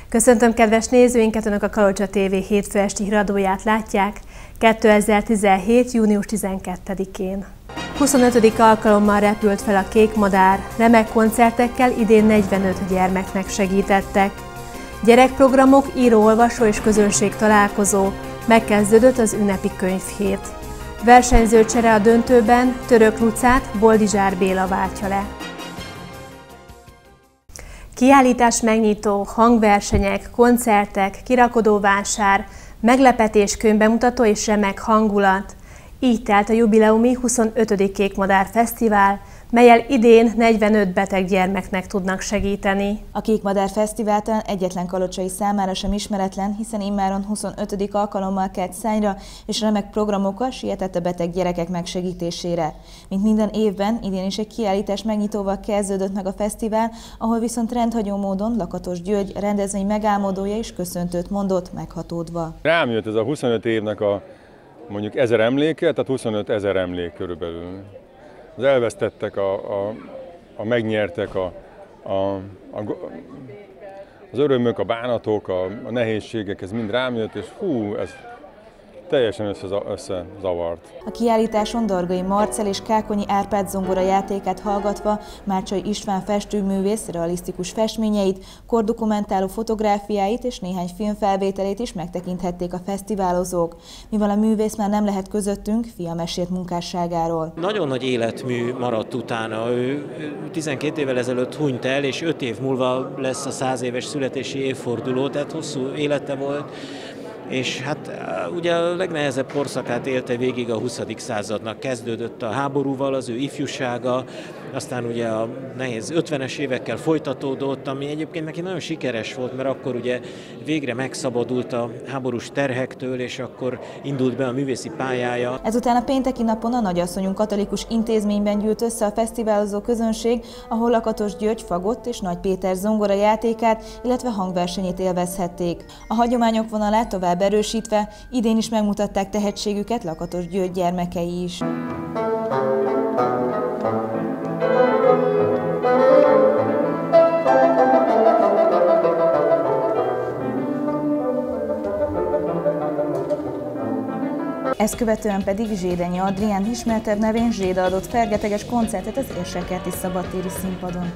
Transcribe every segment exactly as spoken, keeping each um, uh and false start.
Köszöntöm kedves nézőinket, Önök a Kalocsa té vé hétfő esti híradóját látják kétezer-tizenhét. június tizenkettedikén. huszonötödik alkalommal repült fel a Kék Madár, remek koncertekkel idén negyvenöt gyermeknek segítettek. Gyerekprogramok, író-olvasó és közönség találkozó, megkezdődött az ünnepi könyvhét. Versenyző csere a döntőben, Török Lucát Boldizsár Béla váltja le. Kiállítás megnyitó, hangversenyek, koncertek, kirakodóvásár, meglepetés könyvbemutató és remek hangulat. Így telt a jubileumi huszonötödik Kék Madár Fesztivál, mellyel idén negyvenöt beteg gyermeknek tudnak segíteni. A Kék Madár Fesztivál talán egyetlen kalocsai számára sem ismeretlen, hiszen immáron huszonötödik alkalommal kelt szányra, és remek programokkal sietett a beteg gyerekek megsegítésére. Mint minden évben, idén is egy kiállítás megnyitóval kezdődött meg a fesztivál, ahol viszont rendhagyó módon Lakatos György rendezvény megálmodója is köszöntőt mondott, meghatódva. Rám jött ez a huszonöt évnek a mondjuk ezer emléke, tehát huszonöt ezer emlék körülbelül. Az elvesztettek, a, a, a megnyertek, a, a, a, az örömök, a bánatok, a, a nehézségek, ez mind rám jött, és hú, ez teljesen összezavart. A kiállításon Dargai Marcell és Kákonyi Árpád zongora játékát hallgatva Márcsai István festőművész realisztikus festményeit, kordokumentáló fotográfiáit és néhány filmfelvételét is megtekinthették a fesztiválozók. Mivel a művész már nem lehet közöttünk, fia mesélt munkásságáról. Nagyon nagy életmű maradt utána. Ő tizenkét évvel ezelőtt hunyt el, és öt év múlva lesz a száz éves születési évforduló, tehát hosszú élete volt. És hát ugye a legnehezebb korszakát élte végig a huszadik századnak. Kezdődött a háborúval az ő ifjúsága, aztán ugye a nehéz ötvenes évekkel folytatódott, ami egyébként neki nagyon sikeres volt, mert akkor ugye végre megszabadult a háborús terhektől, és akkor indult be a művészi pályája. Ezután a pénteki napon a Nagyasszonyunk katolikus intézményben gyűlt össze a fesztiválozó közönség, ahol Lakatos György fagott és Nagy Péter zongora játékát, illetve hangversenyét élvezhették. A hagyományok vonalát tovább erősítve idén is megmutatták tehetségüket Lakatos György gyermekei is. Ezt követően pedig Zsédenyi Adrián ismertebb nevén Zséda adott fergeteges koncertet az Érsekkerti szabadtéri színpadon.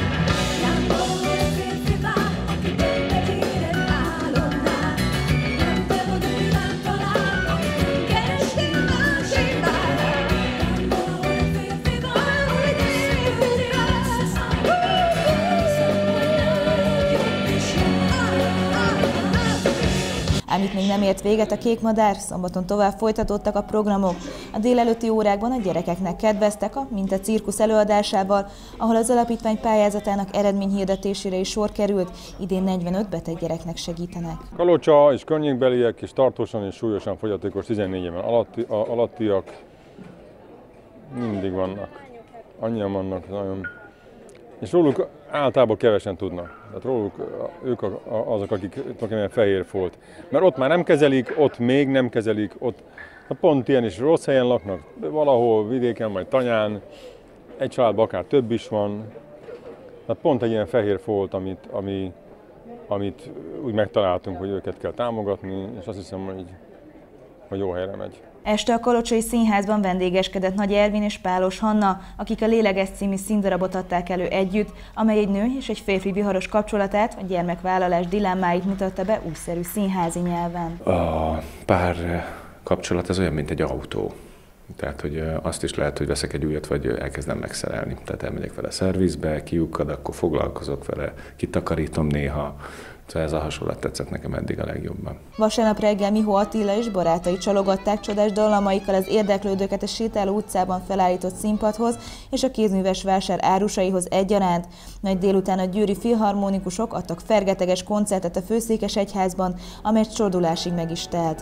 Ám itt még nem ért véget a Kék Madár, szombaton tovább folytatódtak a programok. A délelőtti órákban a gyerekeknek kedveztek a Mint a cirkusz előadásával, ahol az alapítvány pályázatának eredményhirdetésére is sor került, idén negyvenöt beteg gyereknek segítenek. Kalocsa és környékbeliek és tartósan és súlyosan fogyatékos tizennégy éven alatti, alattiak mindig vannak. Annyian vannak, nagyon. És róluk általában kevesen tudnak. Tehát róluk ők azok, akik akinek fehér folt. Mert ott már nem kezelik, ott még nem kezelik, ott pont ilyen is rossz helyen laknak, valahol vidéken, majd Tanyán, egy családban akár több is van. Tehát pont egy ilyen fehér folt, amit, ami, amit úgy megtaláltunk, hogy őket kell támogatni, és azt hiszem, hogy, hogy jó helyre megy. Este a Kalocsai Színházban vendégeskedett Nagy Ervin és Pálos Hanna, akik a Lélegez című színdarabot adták elő együtt, amely egy nő és egy férfi viharos kapcsolatát, a gyermekvállalás dilemmáit mutatta be újszerű színházi nyelven. A pár kapcsolat az olyan, mint egy autó. Tehát, hogy azt is lehet, hogy veszek egy újat, vagy elkezdem megszerelni. Tehát elmegyek vele szervizbe, kiukkad, akkor foglalkozok vele, kitakarítom néha. Szóval ez a hasonlat tetszett nekem eddig a legjobban. Vasárnap reggel Mihó Attila és barátai csalogatták csodás dallamaikkal az érdeklődőket a Sétáló utcában felállított színpadhoz és a kézműves vásár árusaihoz egyaránt. Nagy délután a győri filharmonikusok adtak fergeteges koncertet a Főszékesegyházban, amely csordulásig meg is telt.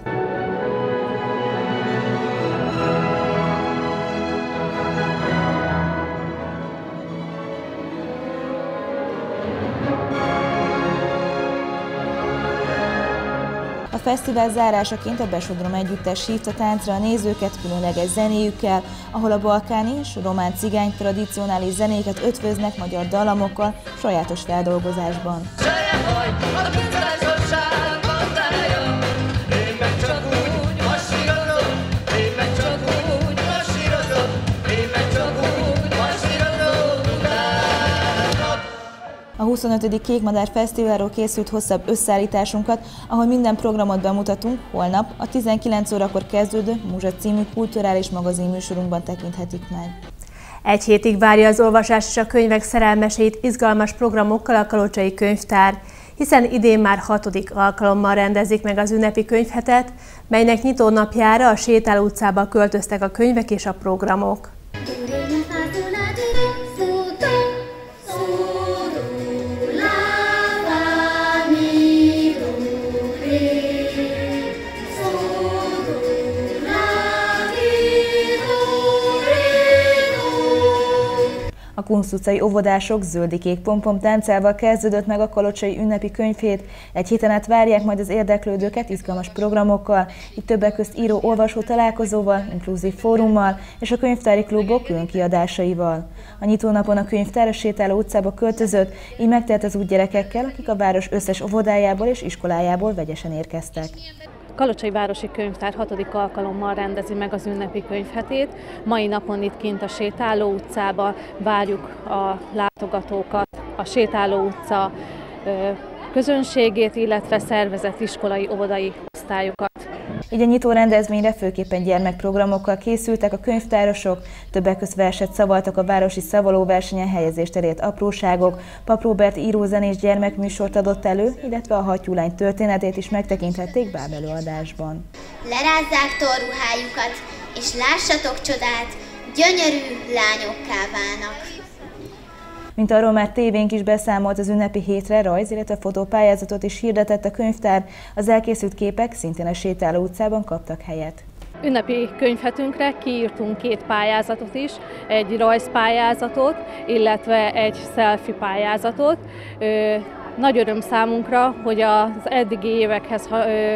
A fesztivál zárásaként a Besodrom Együttes hívta táncra a nézőket különleges zenéjükkel, ahol a balkáni és román cigány tradicionális zenéket ötvöznek magyar dallamokkal sajátos feldolgozásban. A huszonötödik Kékmadár Fesztiválról készült hosszabb összeállításunkat, ahol minden programot bemutatunk, holnap a tizenkilenc órakor kezdődő Múzsa című kulturális magazinműsorunkban tekinthetik meg. Egy hétig várja az olvasás és a könyvek szerelmeseit izgalmas programokkal a Kalocsai Könyvtár, hiszen idén már hatodik alkalommal rendezik meg az ünnepi könyvhetet, melynek nyitónapjára a Sétáló utcába költöztek a könyvek és a programok. A Kunsz utcai óvodások zöldi-kék pompom táncával kezdődött meg a kalocsai ünnepi könyvhét. Egy héten át várják majd az érdeklődőket izgalmas programokkal, itt többek közt író-olvasó találkozóval, inkluzív fórummal és a könyvtári klubok külön kiadásaival. A nyitónapon a könyvtár a Sétáló utcába költözött, így megtelt az úgy gyerekekkel, akik a város összes óvodájából és iskolájából vegyesen érkeztek. Kalocsai Városi Könyvtár hatodik alkalommal rendezi meg az ünnepi könyvhetét. Mai napon itt kint a Sétáló utcába várjuk a látogatókat, a Sétáló utca közönségét, illetve szervezett iskolai, óvodai osztályokat. Így a nyitó rendezvényre főképpen gyermekprogramokkal készültek a könyvtárosok, többek közt verset szavaltak a városi szavalóversenyen helyezést elért apróságok, Pap Róbert írózenés gyermekműsort adott elő, illetve a hattyúlány történetét is megtekinthették bábelőadásban. Lerázzák torruhájukat, és lássatok csodát, gyönyörű lányokká válnak. Mint arról már tévénk is beszámolt, az ünnepi hétre rajz, illetve fotópályázatot is hirdetett a könyvtár, az elkészült képek szintén a Sétáló utcában kaptak helyet. Ünnepi könyvhetünkre kiírtunk két pályázatot is, egy rajzpályázatot, illetve egy selfie pályázatot. Nagy öröm számunkra, hogy az eddigi évekhez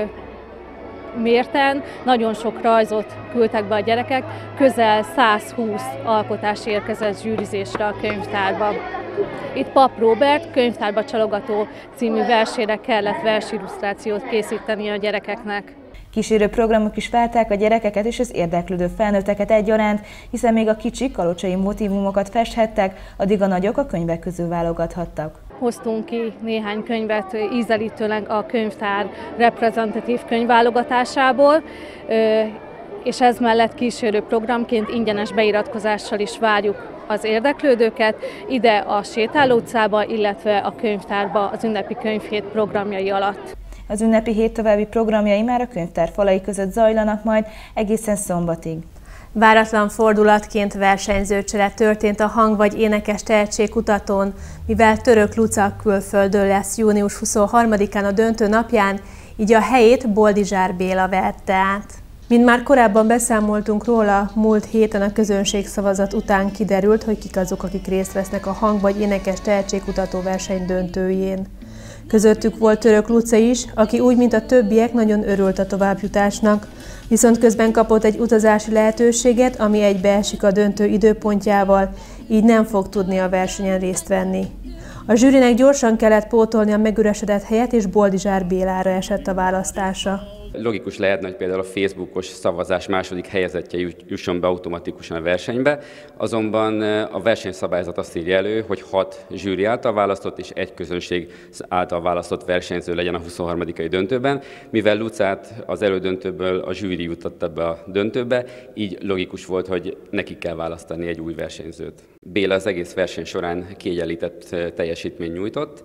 mérten nagyon sok rajzot küldtek be a gyerekek, közel százhúsz alkotás érkezett zsűrizésre a könyvtárba. Itt Pap Róbert Könyvtárba csalogató című versére kellett versillusztrációt készíteni a gyerekeknek. Kísérő programok is várták a gyerekeket és az érdeklődő felnőtteket egyaránt, hiszen még a kicsik kalocsai motívumokat festhettek, addig a nagyok a könyvek közül válogathattak. Hoztunk ki néhány könyvet ízelítőleg a könyvtár reprezentatív könyvválogatásából, és ez mellett kísérő programként ingyenes beiratkozással is várjuk az érdeklődőket ide a Sétáló utcába, illetve a könyvtárba az ünnepi könyvhét programjai alatt. Az ünnepi hét további programjai már a könyvtár falai között zajlanak majd egészen szombatig. Váratlan fordulatként versenyzőcsere történt a hang- vagy énekes tehetségkutatón, mivel Török Luca külföldön lesz június huszonharmadikán a döntő napján, így a helyét Boldizsár Béla vette át. Mint már korábban beszámoltunk róla, múlt héten a közönségszavazat után kiderült, hogy kik azok, akik részt vesznek a hang- vagy énekes tehetségkutató verseny döntőjén. Közöttük volt Török Luca is, aki úgy, mint a többiek, nagyon örült a továbbjutásnak, viszont közben kapott egy utazási lehetőséget, ami egybeesik a döntő időpontjával, így nem fog tudni a versenyen részt venni. A zsűrinek gyorsan kellett pótolni a megüresedett helyet, és Boldizsár Bélára esett a választása. Logikus lehetne, hogy például a Facebookos szavazás második helyezettje jusson be automatikusan a versenybe, azonban a versenyszabályzat azt írja elő, hogy hat zsűri által választott és egy közönség által választott versenyző legyen a huszonharmadikai döntőben, mivel Lucát az elődöntőből a zsűri jutatta be a döntőbe, így logikus volt, hogy neki kell választani egy új versenyzőt. Béla az egész verseny során kiegyenlített teljesítményt nyújtott.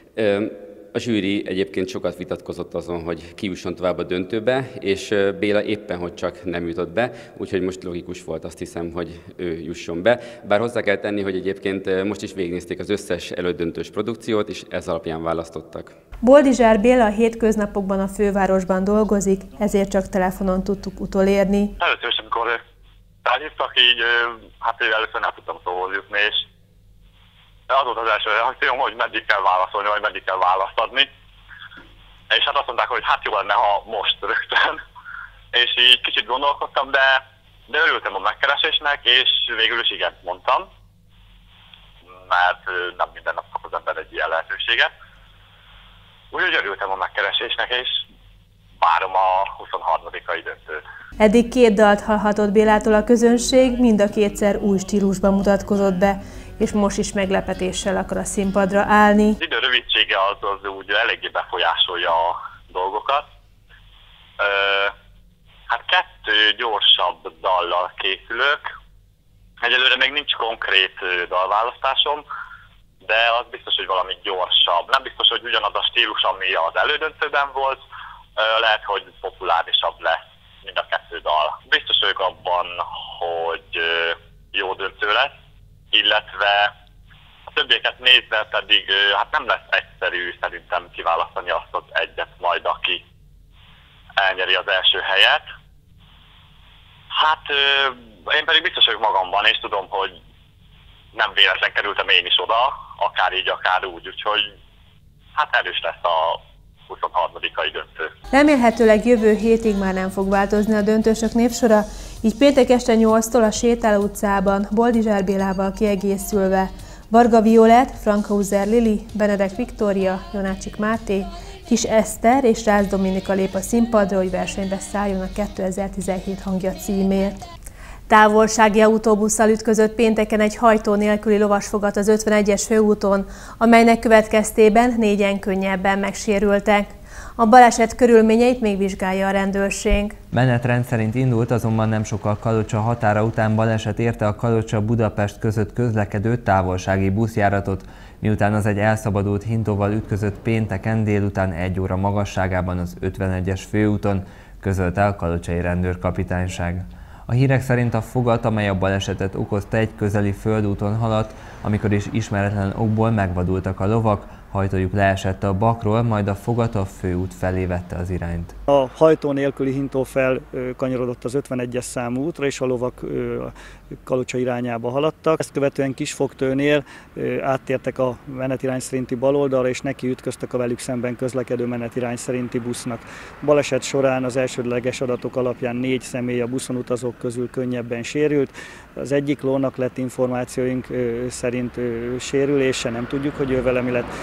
A zsűri egyébként sokat vitatkozott azon, hogy ki jusson tovább a döntőbe, és Béla éppen, hogy csak nem jutott be, úgyhogy most logikus volt, azt hiszem, hogy ő jusson be. Bár hozzá kell tenni, hogy egyébként most is végignézték az összes elődöntős produkciót, és ez alapján választottak. Boldizsár Béla a hétköznapokban a fővárosban dolgozik, ezért csak telefonon tudtuk utolérni. Először is, amikor felhívtak, így hát először nem tudtam szóhoz jutni, és az volt az első reakcióm, hogy meddig kell válaszolni, vagy meddig kell választ adni. És hát azt mondták, hogy hát jó lenne, ha most rögtön. És így kicsit gondolkodtam, de, de örültem a megkeresésnek, és végül is igent mondtam. Mert nem minden nap kap az ember egy ilyen lehetőséget. Úgyhogy örültem a megkeresésnek, és várom a huszonharmadikai döntőt. Eddig két dalt hallhatott Bélától a közönség, mind a kétszer új stílusban mutatkozott be, és most is meglepetéssel akar a színpadra állni. Az idő rövidsége az, az úgy eléggé befolyásolja a dolgokat. Ö, hát kettő gyorsabb dallal készülök. Egyelőre még nincs konkrét dalválasztásom, de az biztos, hogy valami gyorsabb. Nem biztos, hogy ugyanaz a stílus, ami az elődöntőben volt, lehet, hogy populárisabb lesz mind a kettő dal. Biztos vagyok abban, hogy jó döntő lesz, illetve a többieket nézve pedig hát nem lesz egyszerű szerintem kiválasztani azt az egyet majd, aki elnyeri az első helyet. Hát én pedig biztos vagyok magamban, és tudom, hogy nem véletlen kerültem én is oda, akár így, akár úgy, úgyhogy hát erős lesz a huszonharmadikai döntő. Remélhetőleg jövő hétig már nem fog változni a döntősök névsora, így péntek este nyolctól a Sétáló utcában Boldizsár Bélával kiegészülve Varga Violett, Frankhauser Lili, Benedek Viktória, Jonácsik Máté, Kis Eszter és Rácz Dominika lép a színpadra, hogy versenybe szálljon a kétezer-tizenhét hangja címért. Távolsági autóbusszal ütközött pénteken egy hajtó nélküli lovasfogat az ötvenegyes főúton, amelynek következtében négyen könnyebben megsérültek. A baleset körülményeit még vizsgálja a rendőrség. Menetrend szerint indult, azonban nem sokkal Kalocsa határa után baleset érte a Kalocsa-Budapest között közlekedő távolsági buszjáratot, miután az egy elszabadult hintóval ütközött pénteken délután egy óra magasságában az ötvenegyes főúton, közölte a kalocsai rendőrkapitányság. A hírek szerint a fogat, amely a balesetet okozta, egy közeli földúton haladt, amikor is ismeretlen okból megvadultak a lovak, hajtójuk leesett a bakról, majd a fogat a főút felé vette az irányt. A hajtó nélküli hintó fel kanyarodott az ötvenegyes számú útra, és a lovak Kalocsa irányába haladtak. Ezt követően Kisfogtőnél áttértek a menetirány szerinti baloldalra, és neki ütköztek a velük szemben közlekedő menetirány szerinti busznak. Baleset során az elsődleges adatok alapján négy személy a buszon utazók közül könnyebben sérült. Az egyik lónak lett információink szerint sérülése, nem tudjuk, hogy ő vele mi lett.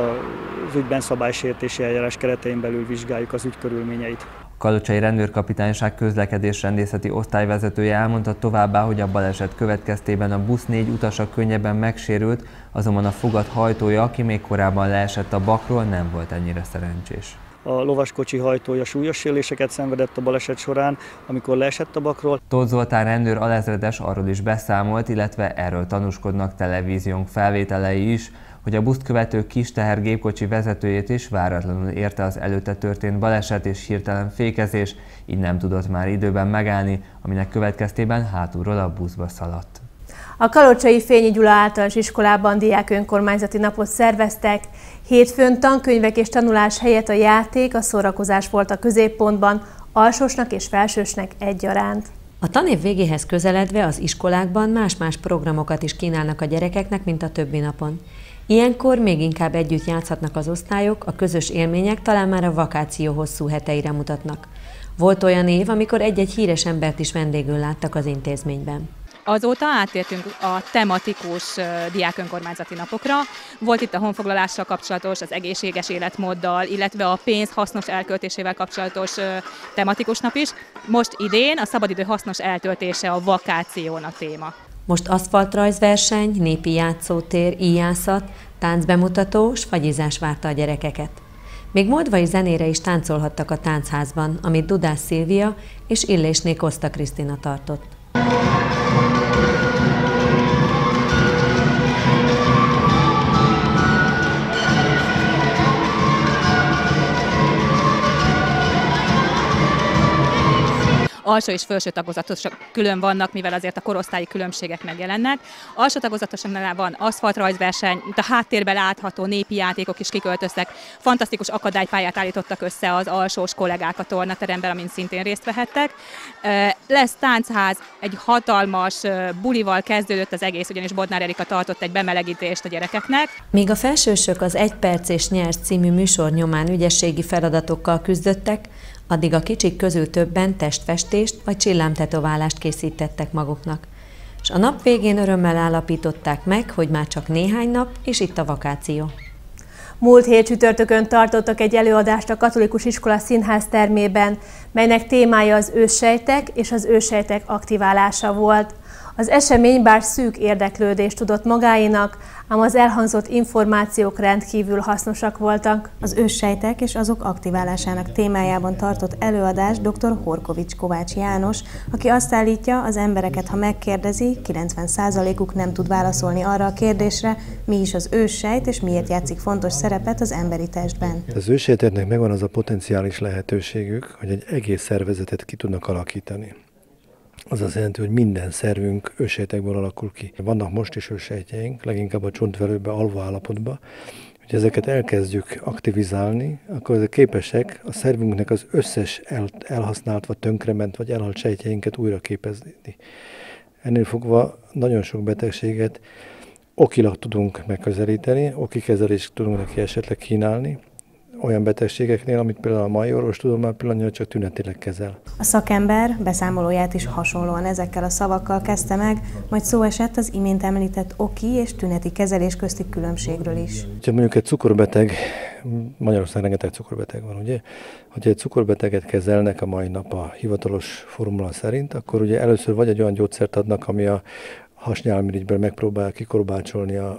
Az ügyben szabálysértési eljárás keretein belül vizsgáljuk az ügy körülményeit. A kalocsai rendőrkapitányság közlekedésrendészeti osztályvezetője elmondta továbbá, hogy a baleset következtében a busz négy utasa könnyebben megsérült, azonban a fogat hajtója, aki még korábban leesett a bakról, nem volt ennyire szerencsés. A lovaskocsi hajtója súlyos sérüléseket szenvedett a baleset során, amikor leesett a bakról. Tóth Zoltán rendőr alezredes arról is beszámolt, illetve erről tanúskodnak televíziónk felvételei is, hogy a buszt követő kis tehergépkocsi vezetőjét is váratlanul érte az előtte történt baleset és hirtelen fékezés, így nem tudott már időben megállni, aminek következtében hátulról a buszba szaladt. A kalocsai Fényi Gyula Általános Iskolában diák önkormányzati napot szerveztek. Hétfőn tankönyvek és tanulás helyett a játék, a szórakozás volt a középpontban, alsósnak és felsősnek egyaránt. A tanév végéhez közeledve az iskolákban más-más programokat is kínálnak a gyerekeknek, mint a többi napon. Ilyenkor még inkább együtt játszhatnak az osztályok, a közös élmények talán már a vakáció hosszú heteire mutatnak. Volt olyan év, amikor egy-egy híres embert is vendégül láttak az intézményben. Azóta áttértünk a tematikus diákönkormányzati napokra. Volt itt a honfoglalással kapcsolatos, az egészséges életmóddal, illetve a pénz hasznos elköltésével kapcsolatos tematikus nap is. Most idén a szabadidő hasznos eltöltése a vakáción a téma. Most aszfaltrajzverseny, népi játszótér, íjászat, táncbemutató, s fagyizás várta a gyerekeket. Még moldvai zenére is táncolhattak a táncházban, amit Dudás Szilvia és Illésné Koszta Krisztina tartott. Alsó és felső tagozatosak külön vannak, mivel azért a korosztályi különbségek megjelennek. Alsó tagozatosoknál van aszfaltrajzverseny, itt a háttérben látható népi játékok is kiköltöztek. Fantasztikus akadálypályát állítottak össze az alsós kollégák a tornateremben, amin szintén részt vehettek. Lesz táncház, egy hatalmas bulival kezdődött az egész, ugyanis Bodnár Erika tartott egy bemelegítést a gyerekeknek. Míg a felsősök az Egy perc és nyers című műsor nyomán ügyességi feladatokkal küzdöttek, addig a kicsik közül többen testfestést vagy csillámtetoválást készítettek maguknak. És a nap végén örömmel állapították meg, hogy már csak néhány nap, és itt a vakáció. Múlt hét csütörtökön tartottak egy előadást a Katolikus Iskola Színház termében, melynek témája az őssejtek és az őssejtek aktiválása volt. Az esemény bár szűk érdeklődést tudott magáénak, ám az elhangzott információk rendkívül hasznosak voltak. Az őssejtek és azok aktiválásának témájában tartott előadás dr. Horkovics Kovács János, aki azt állítja, az embereket, ha megkérdezi, kilencven százalékuk nem tud válaszolni arra a kérdésre, mi is az őssejt és miért játszik fontos szerepet az emberi testben. Az őssejteknek megvan az a potenciális lehetőségük, hogy egy egész szervezetet ki tudnak alakítani. Az azt jelenti, hogy minden szervünk őssejtekből alakul ki. Vannak most is őssejtjeink, leginkább a csontvelőben, alvó állapotban. Hogy ezeket elkezdjük aktivizálni, akkor ezek képesek a szervünknek az összes el, elhasznált, vagy tönkrement, vagy elhalt sejtjeinket újra képezni. Ennél fogva nagyon sok betegséget okilag tudunk megközelíteni, oki kezelést tudunk neki esetleg kínálni, olyan betegségeknél, amit például a mai orvostudomány pillanatnyilag csak tünetileg kezel. A szakember beszámolóját is hasonlóan ezekkel a szavakkal kezdte meg, majd szó esett az imént említett oki és tüneti kezelés közti különbségről is. Ha mondjuk egy cukorbeteg, Magyarországon rengeteg cukorbeteg van, ugye? Hogyha egy cukorbeteget kezelnek a mai nap a hivatalos formula szerint, akkor ugye először vagy egy olyan gyógyszert adnak, ami a hasnyálmirigyből megpróbál kikorbácsolni a,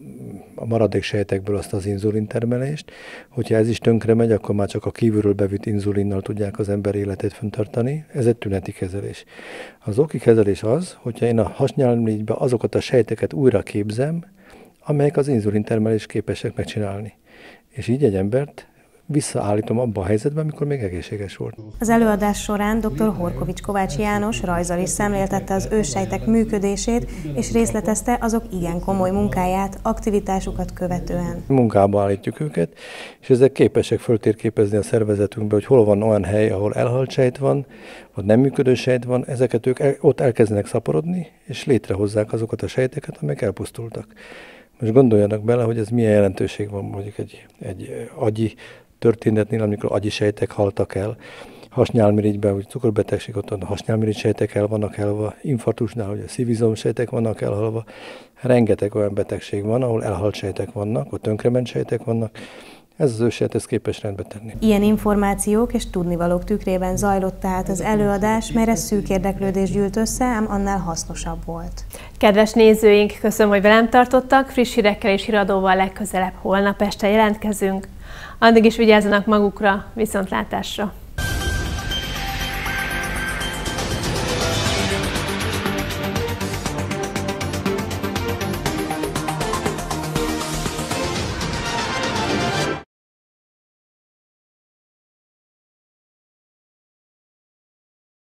a maradék sejtekből azt az inzulintermelést. Hogyha ez is tönkre megy, akkor már csak a kívülről bevitt inzulinnal tudják az ember életét fenntartani. Ez egy tüneti kezelés. Az oki kezelés az, hogyha én a hasnyálmirigybe azokat a sejteket újra képzem, amelyek az inzulintermelést képesek megcsinálni. És így egy embert visszaállítom abba a helyzetben, amikor még egészséges volt. Az előadás során dr. Horkovics Kovács János rajzzal is szemléltette az őssejtek működését, és részletezte azok igen komoly munkáját, aktivitásukat követően. Munkába állítjuk őket, és ezek képesek föltérképezni a szervezetünkbe, hogy hol van olyan hely, ahol elhalt sejt van, vagy nem működő sejt van, ezeket ők el, ott elkezdenek szaporodni, és létrehozzák azokat a sejteket, amelyek elpusztultak. Most gondoljanak bele, hogy ez milyen jelentőség van mondjuk egy, egy agyi történetnél, amikor agyi sejtek haltak el, hasnyálmirigyben, hogy cukorbetegség, ott a hasnyálmirigy sejtek el vannak elhalva, infarktusnál, hogy a szívizom sejtek vannak elhalva, rengeteg olyan betegség van, ahol elhalt sejtek vannak, ott tönkrement sejtek vannak, ez az őssejt ezt képes rendbe tenni. Ilyen információk és tudnivalók tükrében zajlott tehát az előadás, melyre szűk érdeklődés gyűlt össze, ám annál hasznosabb volt. Kedves nézőink, köszönöm, hogy velem tartottak, friss hírekkel és híradóval legközelebb holnap este jelentkezünk. Addig is vigyázzanak magukra, viszontlátásra!